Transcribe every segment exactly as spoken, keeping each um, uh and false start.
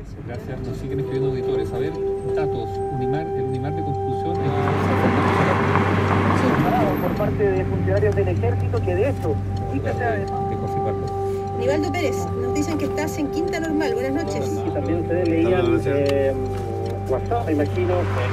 Gracias. Nos siguen escribiendo auditores. A ver, datos. Unimar, el Unimar de Constitución. El... Por parte de funcionarios del ejército que de hecho... De confirmarlo. Nivaldo Pérez, nos dicen que estás en Quinta Normal. Buenas noches. Y también ustedes leían eh, WhatsApp, me imagino.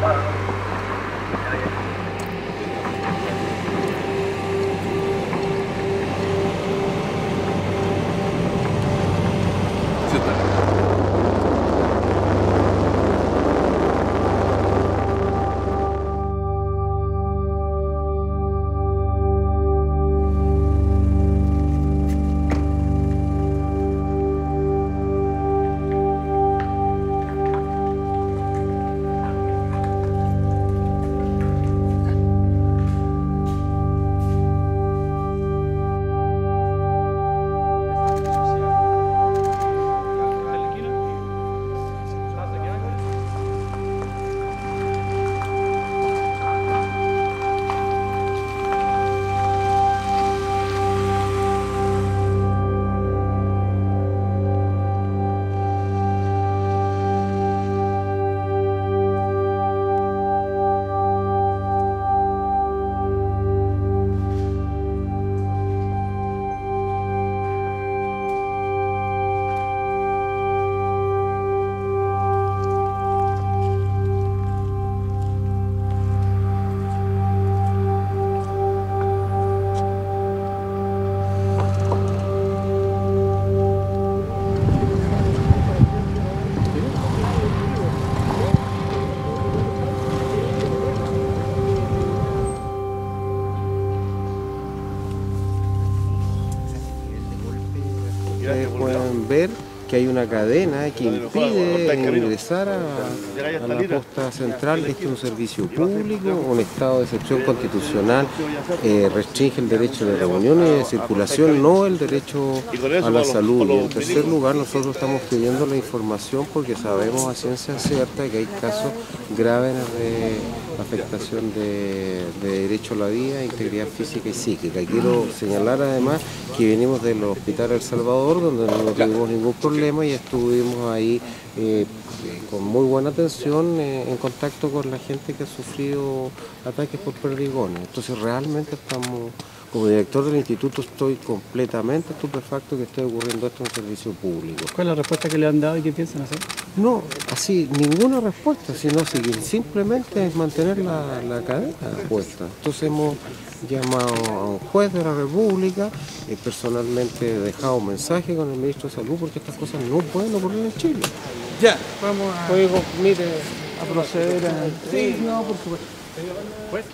Ustedes pueden ver que hay una cadena que impide ingresar a, a la posta central. Este es un servicio público, un estado de excepción constitucional, eh, restringe el derecho de reunión y de circulación, no el derecho a la salud. Y en tercer lugar, nosotros estamos pidiendo la información porque sabemos a ciencia cierta que hay casos graves de afectación de, de derecho a la vida, integridad física y psíquica. Y quiero señalar además que venimos del Hospital El Salvador, donde no tuvimos ningún problema y estuvimos ahí eh, con muy buena atención eh, en contacto con la gente que ha sufrido ataques por perdigones. Entonces realmente estamos, como director del instituto, estoy completamente estupefacto que esté ocurriendo esto en servicio público. ¿Cuál es la respuesta que le han dado y qué piensan hacer? No, así, ninguna respuesta, sino que simplemente es mantener la, la cadena puesta. Entonces hemos llamado a un juez de la República, y personalmente he dejado un mensaje con el ministro de Salud porque estas cosas no pueden ocurrir en Chile. Ya, vamos a, Oigo, mire, a proceder a... Sí, no, por supuesto. Pues.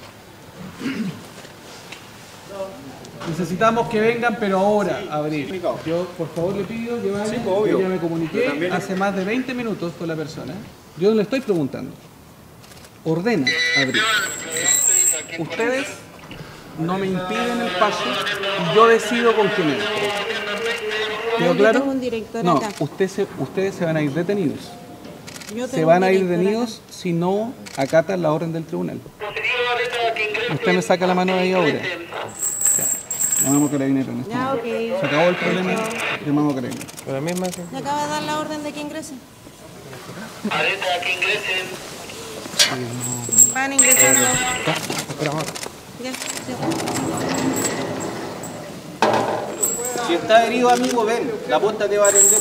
Necesitamos que vengan, pero ahora a abrir. Yo, por favor, le pido que vayan. Sí, obvio. Yo ya me comuniqué hace más de veinte minutos con la persona. Yo no le estoy preguntando. Ordena abrir. Ustedes no me impiden el paso y yo decido con quién entro. ¿Quedó Yo claro? tengo un director No, acá. usted se- ustedes se van a ir detenidos. Yo Se tengo van un a ir director detenidos si no acatan la orden del tribunal. Usted me saca la mano de ahí ahora. Ya. Llamamos a carabineros en este Ya, momento. ok. Se acabó el problema, llamamos a carabineros. con la misma que... ¿Le acaba de dar la orden de que ingresen? Alerta que ingresen. Van ingresando. Ya, Si está herido, amigo, ven. La posta te va a atender.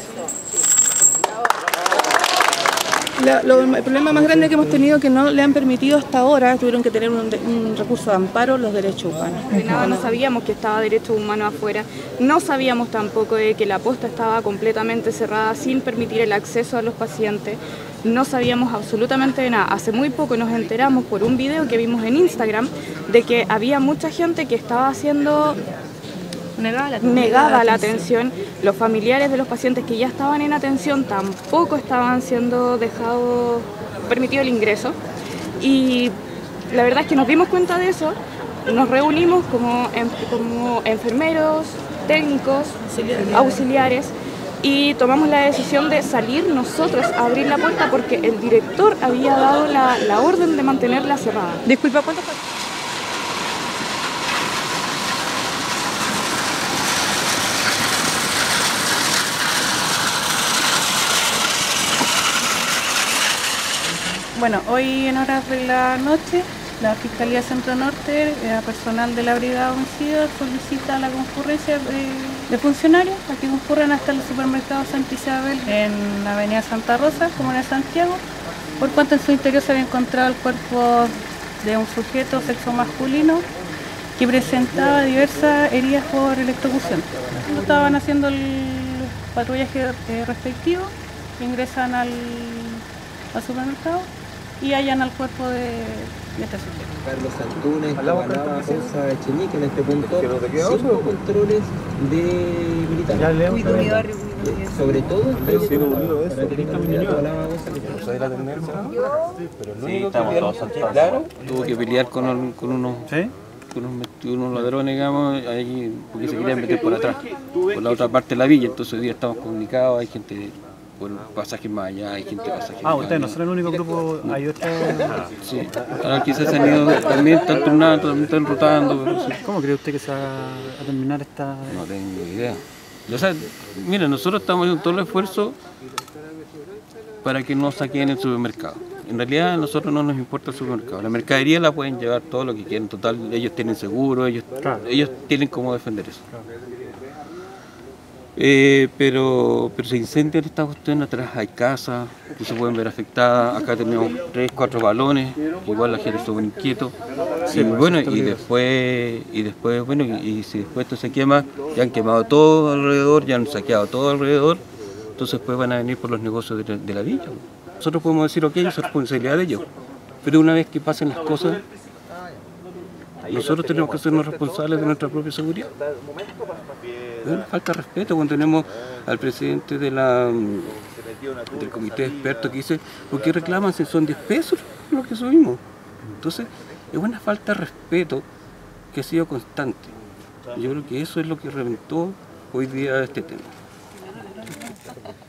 La- lo- el problema más grande que hemos tenido es que no le han permitido hasta ahora, tuvieron que tener un, de- un recurso de amparo los derechos humanos. De nada, no sabíamos que estaba derechos humanos afuera, no sabíamos tampoco de que la posta estaba completamente cerrada sin permitir el acceso a los pacientes, no sabíamos absolutamente de nada. Hace muy poco nos enteramos por un video que vimos en Instagram de que había mucha gente que estaba haciendo Negada la, negada la atención, los familiares de los pacientes que ya estaban en atención tampoco estaban siendo dejados, permitido el ingreso, y la verdad es que nos dimos cuenta de eso, nos reunimos como, en- como enfermeros, técnicos, auxiliares, y tomamos la decisión de salir nosotros a abrir la puerta porque el director había dado la, la orden de mantenerla cerrada. Disculpa, ¿cuánto fue? Bueno, hoy en horas de la noche, la Fiscalía Centro Norte, eh, personal de la Brigada Homicida, solicita la concurrencia de, de funcionarios a que concurran hasta el supermercado Santa Isabel en la avenida Santa Rosa, comuna de Santiago, por cuanto en su interior se había encontrado el cuerpo de un sujeto sexo masculino que presentaba diversas heridas por electrocución. Estaban haciendo el patrullaje eh, respectivo, ingresan al, al supermercado y hallan al cuerpo de, de este sujeto. Carlos Antunes, Cabalaba, Rosa, Echenique, en este punto, cinco controles de militares. Cuido mi barrio, Sobre todo, creo que para que tenga candidato a la Sí, estamos todos saltados. Claro, Tuvo que pelear con, con unos... ¿Sí? con unos, unos ladrones, digamos, ahí, porque se querían meter por atrás, por la otra parte de la villa. Entonces hoy día estamos comunicados, hay gente por pasajes más allá, hay gente pasajes Ah, ustedes no son el único grupo, hay otros... Sí, ahora quizás se han ido, también están turnando, también están rotando, pero sí. ¿Cómo cree usted que se va a terminar esta...? No tengo idea. O sea, mira, nosotros estamos haciendo todo el esfuerzo para que no saquen el supermercado. En realidad a nosotros no nos importa el supermercado. La mercadería la pueden llevar todo lo que quieran. Total, ellos tienen seguro, ellos, claro. ellos tienen cómo defender eso. Claro. Eh, pero, pero se incendia esta cuestión, atrás hay casas que se pueden ver afectadas. Acá tenemos tres, cuatro balones, igual la gente está súper inquieto. Sí, y bueno, y después, y después, bueno, y, y si después esto se quema, ya han quemado todo alrededor, ya han saqueado todo alrededor, entonces después van a venir por los negocios de, de la villa. Nosotros podemos decir, ok, es responsabilidad de ellos, pero una vez que pasen las cosas, nosotros tenemos que hacernos responsables de nuestra propia seguridad. Es una falta de respeto cuando tenemos al presidente de la, del comité de expertos que dice, ¿por qué reclaman si son diez pesos lo que subimos? Entonces, es una falta de respeto que ha sido constante. Yo creo que eso es lo que reventó hoy día este tema.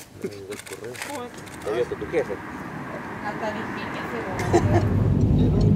tu jefe.